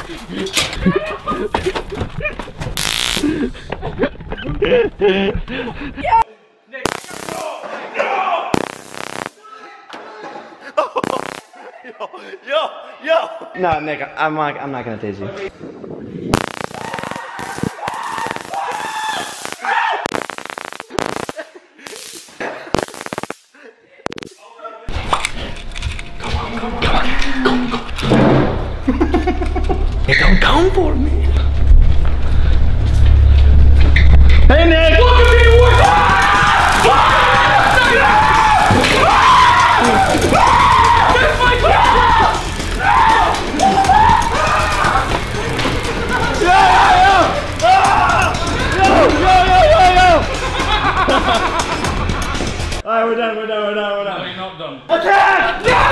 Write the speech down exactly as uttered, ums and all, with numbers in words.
Yeah. Yo, yo! No, Nick, I'm not, I'm not gonna tase you. Come on, come on, come on, come on, come on. Hey, don't come for me. Hey, Nick! Look at me! Alright, we're done, we're done, we're done, we're done. No, you're not done. Attack! No!